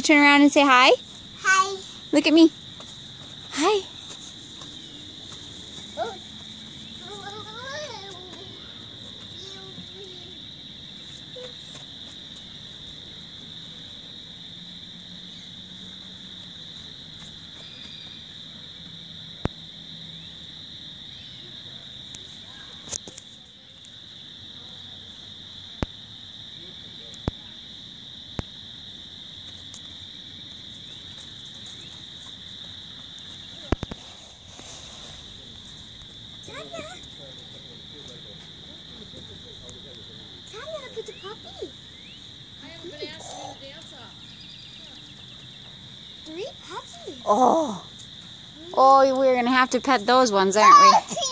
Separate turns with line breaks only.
turn around and say hi?
Hi.
Look at me. Hi.
Tanya, look at the puppy.
I haven't been asked to do the dance off.
3 puppies.
Oh. Oh, we're going to have to pet those ones, aren't we?